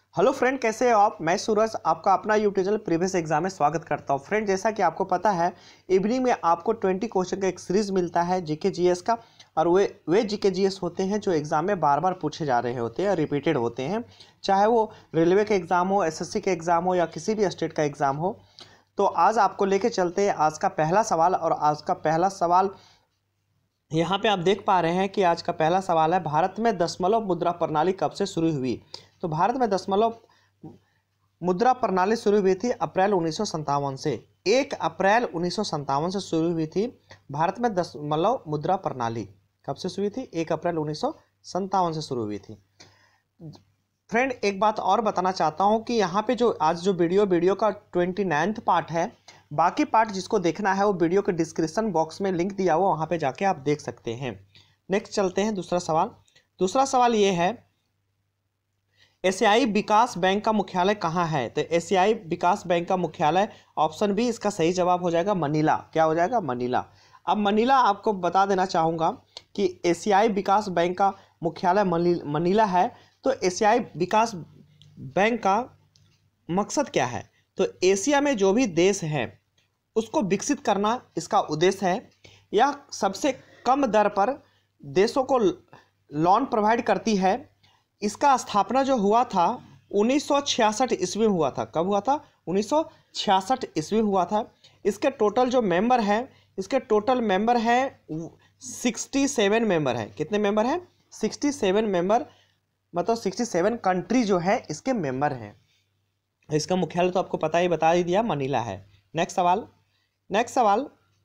Hello friend, कैसे हो आप। मैं सूरज आपका अपना यूट्यूब चैनल प्रीवियस एग्जाम में स्वागत करता हूं। फ्रेंड, जैसा कि आपको पता है, इवनिंग में आपको 20 क्वेश्चन का एक सीरीज मिलता है जीके जीएस का। और वे जीके जीएस होते हैं जो एग्जाम में बार बार पूछे जा रहे होते हैं, रिपीटेड होते हैं, चाहे वो रेलवे का एग्जाम हो, एसएससी का एग्जाम हो या किसी भी स्टेट का एग्जाम हो। तो आज आपको लेके चलते हैं आज का पहला सवाल। और आज का पहला सवाल यहाँ पे आप देख पा रहे हैं कि आज का पहला सवाल है, भारत में दशमलव मुद्रा प्रणाली कब से शुरू हुई। तो भारत में दशमलव मुद्रा प्रणाली शुरू हुई थी अप्रैल 1957 से। 1 अप्रैल 1957 से शुरू हुई थी भारत में दशमलव मुद्रा प्रणाली। कब से शुरू हुई थी? 1 अप्रैल 1957 से शुरू हुई थी। फ्रेंड, एक बात और बताना चाहता हूँ कि यहाँ पे जो आज जो वीडियो का 29वां पार्ट है, बाकी पार्ट जिसको देखना है वो वीडियो के डिस्क्रिप्शन बॉक्स में लिंक दिया हुआ, वहाँ पे जाके आप देख सकते हैं। नेक्स्ट चलते हैं दूसरा सवाल। दूसरा सवाल ये है, एशियाई विकास बैंक का मुख्यालय कहाँ है। तो एशियाई विकास बैंक का मुख्यालय, ऑप्शन बी इसका सही जवाब हो जाएगा मनीला। क्या हो जाएगा? मनीला। अब मनीला आपको बता देना चाहूँगा कि एशियाई विकास बैंक का मुख्यालय मनीला है। तो एशियाई विकास बैंक का मकसद क्या है? तो एशिया में जो भी देश हैं उसको विकसित करना इसका उद्देश्य है। यह सबसे कम दर पर देशों को लोन प्रोवाइड करती है। इसका स्थापना जो हुआ था 1966 ईस्वी में हुआ था। कब हुआ था? 1966 ईस्वी में हुआ था। इसके टोटल जो मेंबर हैं, इसके टोटल मेंबर हैं 67 मेंबर हैं। कितने मेंबर हैं? 67 मेंबर, मतलब 67 कंट्री जो है इसके मेंबर हैं। इसका मुख्यालय तो आपको बता ही दिया, मनीला है। नेक्स्ट सवाल,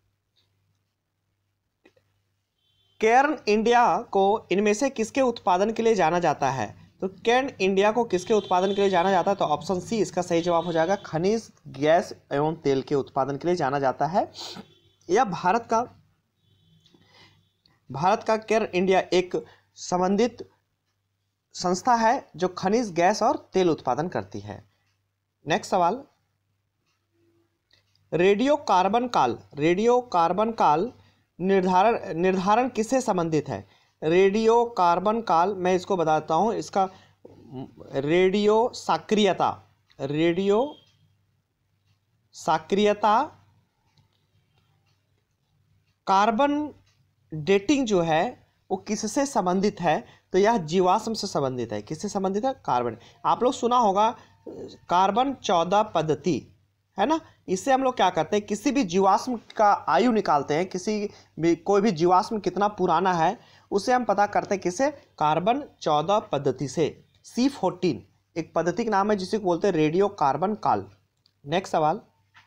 केर्न इंडिया को इनमें से किसके उत्पादन के लिए जाना जाता है। तो केर्न इंडिया को किसके उत्पादन के लिए जाना जाता है? तो ऑप्शन सी इसका सही जवाब हो जाएगा, खनिज, गैस एवं तेल के उत्पादन के लिए जाना जाता है। यह भारत का केर्न इंडिया एक संबंधित संस्था है जो खनिज, गैस और तेल उत्पादन करती है। नेक्स्ट सवाल, रेडियो कार्बन काल निर्धारण किससे संबंधित है। रेडियो कार्बन काल, मैं इसको बताता हूँ, इसका रेडियो सक्रियता कार्बन डेटिंग जो है वो किससे संबंधित है। तो यह जीवाश्म से संबंधित है। किससे संबंधित है? कार्बन। आप लोग सुना होगा कार्बन 14 पद्धति, है ना। इससे हम लोग क्या करते हैं, किसी भी जीवाश्म का आयु निकालते हैं। कोई भी जीवाश्म कितना पुराना है उसे हम पता करते हैं किससे? कार्बन 14 पद्धति से। C14 एक पद्धति का नाम है जिसे बोलते हैं रेडियो कार्बन काल। नेक्स्ट सवाल,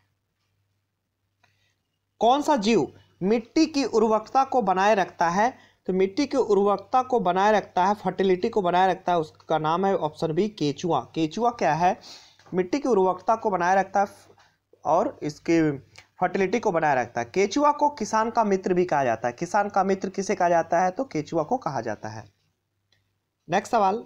कौन सा जीव मिट्टी की उर्वरकता को बनाए रखता है। तो मिट्टी की उर्वरकता को बनाए रखता है, फर्टिलिटी को बनाए रखता है, उसका नाम है ऑप्शन बी केचुआ। केचुआ क्या है? मिट्टी की उर्वरकता को बनाए रखता है और इसकी फर्टिलिटी को बनाए रखता है। केचुआ को किसान का मित्र भी कहा जाता है। किसान का मित्र किसे कहा जाता है? तो केचुआ को कहा जाता है। नेक्स्ट सवाल,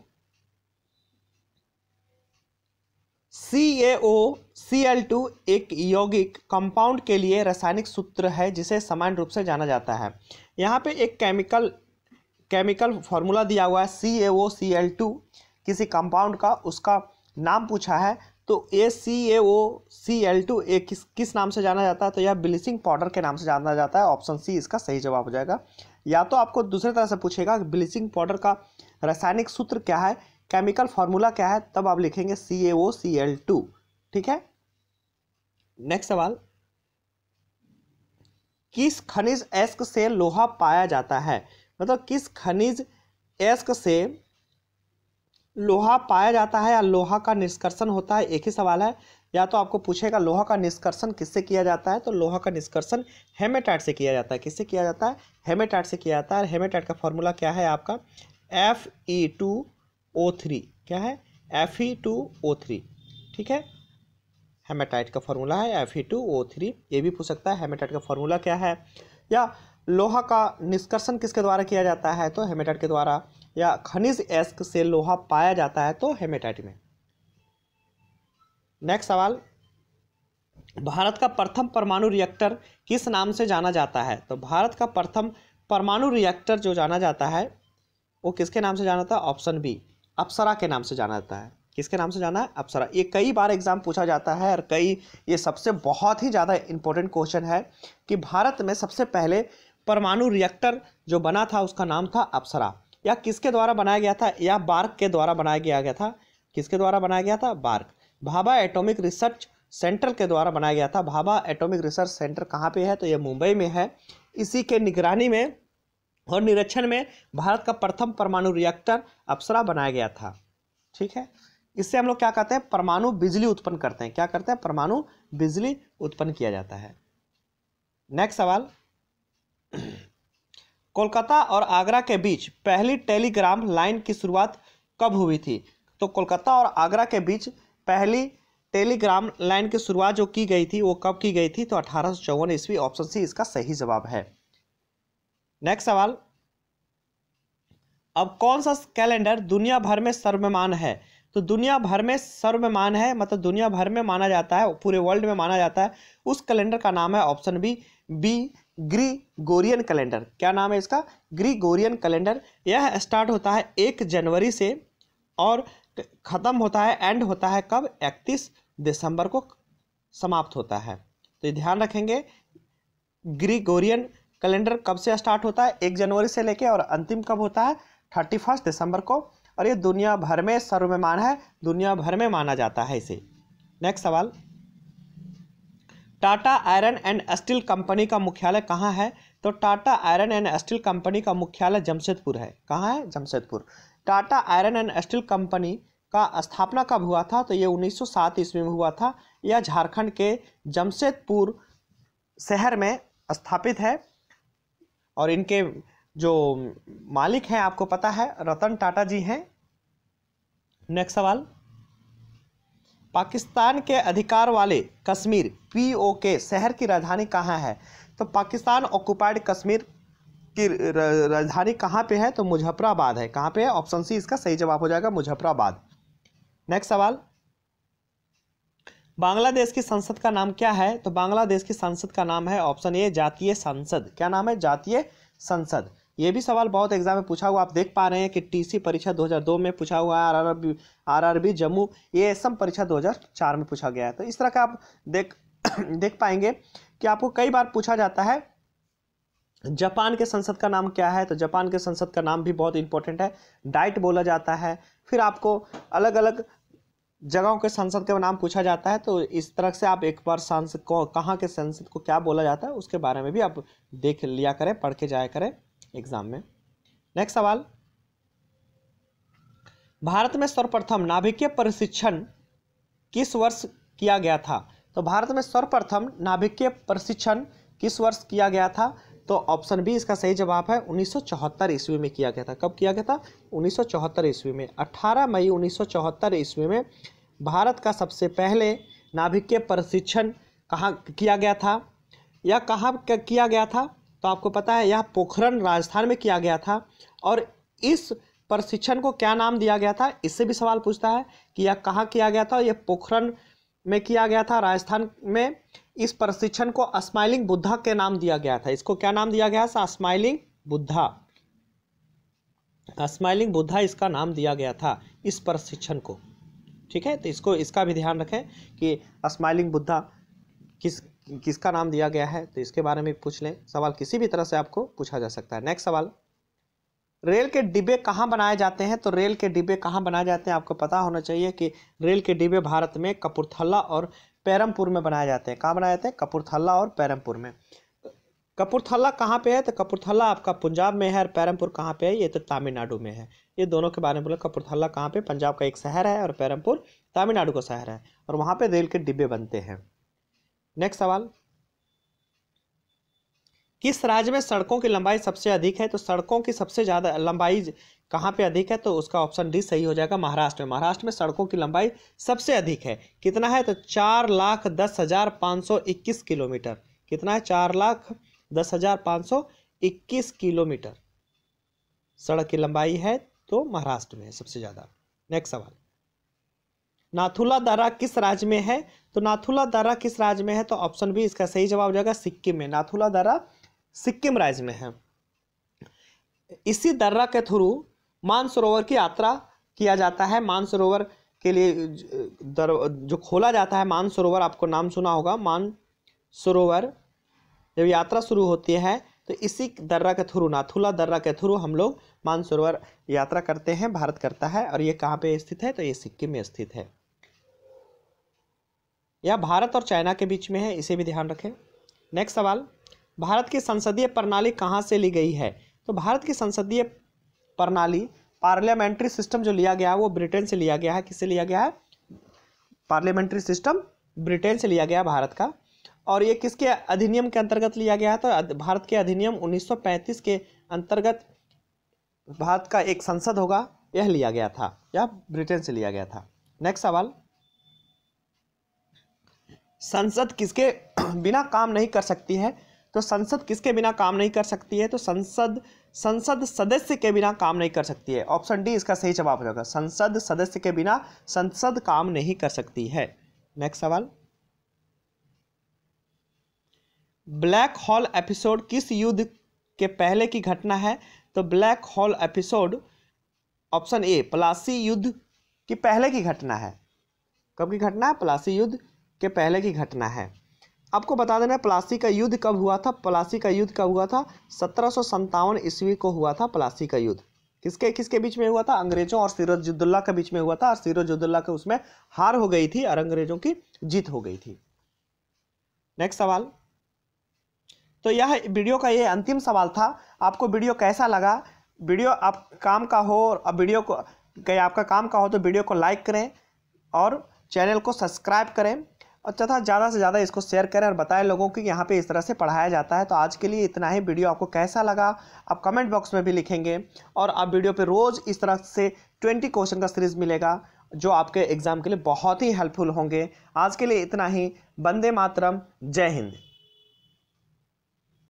CaOCl2 एक यौगिक कंपाउंड के लिए रासायनिक सूत्र है जिसे सामान्य रूप से जाना जाता है। यहाँ पे एक केमिकल फॉर्मूला दिया हुआ है CaOCl2 किसी कंपाउंड का, उसका नाम पूछा है। तो ये CaOCl2 एक किस नाम से जाना जाता है? तो यह ब्लीचिंग पाउडर के नाम से जाना जाता है। ऑप्शन सी इसका सही जवाब हो जाएगा। या तो आपको दूसरी तरह से पूछेगा ब्लीचिंग पाउडर का रासायनिक सूत्र क्या है, केमिकल फॉर्मूला क्या है, तब आप लिखेंगे CaOCl2। ठीक है। नेक्स्ट सवाल, किस खनिज अयस्क से लोहा पाया जाता है। मतलब किस खनिज अयस्क से लोहा पाया जाता है या लोहा का निष्कर्षण होता है, एक ही सवाल है। या तो आपको पूछेगा लोहा का निष्कर्षण किससे किया जाता है। तो लोहा का निष्कर्षण हेमेटाइट से किया जाता है। किससे किया जाता है? हेमेटाइट से किया जाता है। हेमेटाइट का फॉर्मूला क्या है आपका? Fe2O3। क्या है? Fe2O3। ठीक है, हेमेटाइट का फॉर्मूला है Fe2O3। ये भी पूछ सकता है हेमेटाइट का फॉर्मूला क्या है। या लोहा का निष्कर्षण किसके द्वारा किया जाता है? तो हेमेटाइट के द्वारा। या खनिज अयस्क से लोहा पाया जाता है तो हेमेटाइट में। नेक्स्ट सवाल, भारत का प्रथम परमाणु रिएक्टर किस नाम से जाना जाता है। तो भारत का प्रथम परमाणु रिएक्टर जो जाना जाता है वो किसके नाम से जाना जाता है? ऑप्शन बी, अप्सरा के नाम से जाना जाता है। किसके नाम से जाना है? अप्सरा। ये कई बार एग्जाम पूछा जाता है और ये सबसे बहुत ही ज़्यादा इंपॉर्टेंट क्वेश्चन है कि भारत में सबसे पहले परमाणु रिएक्टर जो बना था उसका नाम था अप्सरा। या किसके द्वारा बनाया गया था? या बार्क के द्वारा बनाया गया था। किसके द्वारा बनाया गया था? BARC. Bhabha atomic research centre के द्वारा बनाया गया था। भाभा एटॉमिक रिसर्च सेंटर कहाँ पे है? तो ये मुंबई में है। इसी के निगरानी में और निरीक्षण में भारत का प्रथम परमाणु रिएक्टर अप्सरा बनाया गया था। ठीक है, इससे हम लोग क्या कहते हैं? परमाणु बिजली उत्पन्न करते हैं। क्या करते हैं? परमाणु बिजली उत्पन्न किया जाता है। नेक्स्ट सवाल, कोलकाता और आगरा के बीच पहली टेलीग्राम लाइन की शुरुआत कब हुई थी? तो कोलकाता और आगरा के बीच पहली टेलीग्राम लाइन की शुरुआत जो की गई थी वो कब की गई थी? तो 1854 ईस्वी। ऑप्शन सी इसका सही जवाब है। नेक्स्ट सवाल, अब कौन सा कैलेंडर दुनिया भर में सर्वमान्य है? तो दुनिया भर में सर्वमान्य है मतलब दुनिया भर में माना जाता है, पूरे वर्ल्ड में माना जाता है, उस कैलेंडर का नाम है ऑप्शन बी ग्रिगोरियन कैलेंडर। क्या नाम है इसका? Gregorian calendar. यह स्टार्ट होता है 1 जनवरी से और ख़त्म होता है, एंड होता है कब? 31 दिसंबर को समाप्त होता है। तो ये ध्यान रखेंगे, ग्रिगोरियन कैलेंडर कब से स्टार्ट होता है? 1 जनवरी से लेके और अंतिम कब होता है? 31 दिसंबर को। और ये दुनिया भर में सर्वमान्य है, दुनिया भर में माना जाता है इसे। नेक्स्ट सवाल, Tata iron and steel company का मुख्यालय कहाँ है? तो Tata iron and steel company का मुख्यालय जमशेदपुर है। कहाँ है? Jamshedpur. Tata iron and steel company का स्थापना कब हुआ था? तो ये 1907 ईस्वी में हुआ था। यह झारखंड के जमशेदपुर शहर में स्थापित है और इनके जो मालिक हैं आपको पता है रतन टाटा जी हैं। नेक्स्ट सवाल, पाकिस्तान के अधिकार वाले कश्मीर POK शहर की राजधानी कहाँ है? तो पाकिस्तान ऑक्युपाइड कश्मीर की राजधानी कहाँ पे है? तो मुजफ्फराबाद है। कहाँ पे है? ऑप्शन सी इसका सही जवाब हो जाएगा, मुजफ्फराबाद। नेक्स्ट सवाल, बांग्लादेश की संसद का नाम क्या है? तो बांग्लादेश की संसद का नाम है ऑप्शन ए जातीय संसद। क्या नाम है? जातीय संसद। ये भी सवाल बहुत एग्जाम में पूछा हुआ, आप देख पा रहे हैं कि TC परीक्षा 2002 में पूछा हुआ है, RRB जम्मू, ये असम परीक्षा 2004 में पूछा गया है। तो इस तरह का आप देख पाएंगे कि आपको कई बार पूछा जाता है जापान के संसद का नाम क्या है? तो जापान के संसद का नाम भी बहुत इंपॉर्टेंट है, डाइट बोला जाता है। फिर आपको अलग अलग जगहों के संसद के नाम पूछा जाता है, तो इस तरह से आप एक बार संसद को, कहाँ के संसद को क्या बोला जाता है उसके बारे में भी आप देख लिया करें, पढ़ के जाया करें एग्जाम में। नेक्स्ट सवाल, भारत में सर्वप्रथम नाभिकीय प्रशिक्षण किस वर्ष किया गया था? तो भारत में सर्वप्रथम नाभिकीय प्रशिक्षण किस वर्ष किया गया था? तो ऑप्शन बी इसका सही जवाब है, 1974 ईस्वी में किया गया था। कब किया गया था? 1974 ईस्वी में। 18 मई 1974 ईस्वी में भारत का सबसे पहले नाभिकीय प्रशिक्षण कहाँ किया गया था? यह कहाँ किया गया था? तो आपको पता है यह पोखरण राजस्थान में किया गया था। और इस प्रशिक्षण को क्या नाम दिया गया था? इससे भी सवाल पूछता है कि यह कहाँ किया गया था। यह पोखरण में किया गया था राजस्थान में। इस प्रशिक्षण को स्माइलिंग बुद्धा के नाम दिया गया था। इसको क्या नाम दिया गया था? स्माइलिंग बुद्धा। स्माइलिंग बुद्धा इसका नाम दिया गया था इस प्रशिक्षण को। ठीक है, तो इसका भी ध्यान रखें कि स्माइलिंग बुद्धा किसका नाम दिया गया है, तो इसके बारे में पूछ लें। सवाल किसी भी तरह से आपको पूछा जा सकता है। नेक्स्ट सवाल, रेल के डिब्बे कहाँ बनाए जाते हैं? तो रेल के डिब्बे कहाँ बनाए जाते हैं आपको पता होना चाहिए कि रेल के डिब्बे भारत में कपूरथला और पेरमपुर में बनाए जाते हैं। कहाँ बनाए जाते हैं? कपूरथला और पेरमपुर में। कपूरथला कहाँ पे है? तो कपूरथला आपका पंजाब में है और पेरमपुर कहाँ पे है? ये तो तमिलनाडु में है। ये दोनों के बारे में बोला। कपूरथला कहाँ पे? पंजाब का एक शहर है और पेरमपुर तमिलनाडु का शहर है, और वहाँ पे रेल के डिब्बे बनते हैं। नेक्स्ट सवाल, किस राज्य में सड़कों की लंबाई सबसे अधिक है? तो सड़कों की सबसे ज़्यादा लंबाई कहाँ पे अधिक है? तो उसका ऑप्शन डी सही हो जाएगा, महाराष्ट्र में। महाराष्ट्र में सड़कों की लंबाई सबसे अधिक है। कितना है? तो 4,10,521 किलोमीटर। कितना है? 4,10,521 किलोमीटर सड़क की लंबाई है, तो महाराष्ट्र में है सबसे ज़्यादा। नेक्स्ट सवाल, नाथुला दर्रा किस राज्य में है? तो नाथुला दर्रा किस राज्य में है? तो ऑप्शन बी इसका सही जवाब हो जाएगा, सिक्किम में। नाथुला दर्रा सिक्किम राज्य में है। इसी दर्रा के थ्रू मानसरोवर की यात्रा किया जाता है। मानसरोवर के लिए जो खोला जाता है मानसरोवर, आपको नाम सुना होगा मानसरोवर, जब यात्रा शुरू होती है तो इसी दर्रा के थ्रू, नाथुला दर्रा के थ्रू हम लोग मानसरोवर यात्रा करते हैं, भारत करता है। और ये कहाँ पे स्थित है? तो ये सिक्किम में स्थित है। यह भारत और चाइना के बीच में है, इसे भी ध्यान रखें। नेक्स्ट सवाल, भारत की संसदीय प्रणाली कहाँ से ली गई है? तो भारत की संसदीय प्रणाली, पार्लियामेंट्री सिस्टम जो लिया गया है वो ब्रिटेन से लिया गया है। किससे लिया गया है? पार्लियामेंट्री सिस्टम ब्रिटेन से लिया गया भारत का। और ये किसके अधिनियम के अंतर्गत लिया गया है? तो भारत के अधिनियम 1935 के अंतर्गत भारत का एक संसद होगा, यह लिया गया था, यह ब्रिटेन से लिया गया था। नेक्स्ट सवाल, संसद किसके बिना काम नहीं कर सकती है? तो संसद किसके बिना काम नहीं कर सकती है? तो संसद सदस्य के बिना काम नहीं कर सकती है। ऑप्शन डी इसका सही जवाब होगा, संसद सदस्य के बिना संसद काम नहीं कर सकती है। नेक्स्ट सवाल, ब्लैक होल एपिसोड किस युद्ध के पहले की घटना है? तो black hole episode option A Plassey युद्ध की पहले की घटना है। कब की घटना है? प्लासी युद्ध के पहले की घटना है। आपको बता देना प्लासी का युद्ध कब हुआ था? प्लासी का युद्ध कब हुआ था? 1757 ईस्वी को हुआ था प्लासी का युद्ध। किसके किसके बीच में हुआ था? अंग्रेजों और सिराजुद्दौला के बीच में हुआ था। और सिराजुद्दौला के उसमें हार हो गई थी और अंग्रेजों की जीत हो गई थी। नेक्स्ट सवाल, तो यह वीडियो का ये अंतिम सवाल था। आपको वीडियो कैसा लगा? वीडियो आप काम का हो और वीडियो को आपका काम का हो तो वीडियो को लाइक करें और चैनल को सब्सक्राइब करें और तथा ज़्यादा से ज़्यादा इसको शेयर करें और बताएं लोगों को कि यहाँ पे इस तरह से पढ़ाया जाता है। तो आज के लिए इतना ही। वीडियो आपको कैसा लगा आप कमेंट बॉक्स में भी लिखेंगे और आप वीडियो पे रोज़ इस तरह से 20 क्वेश्चन का सीरीज मिलेगा जो आपके एग्जाम के लिए बहुत ही हेल्पफुल होंगे। आज के लिए इतना ही। वंदे मातरम, जय हिंद।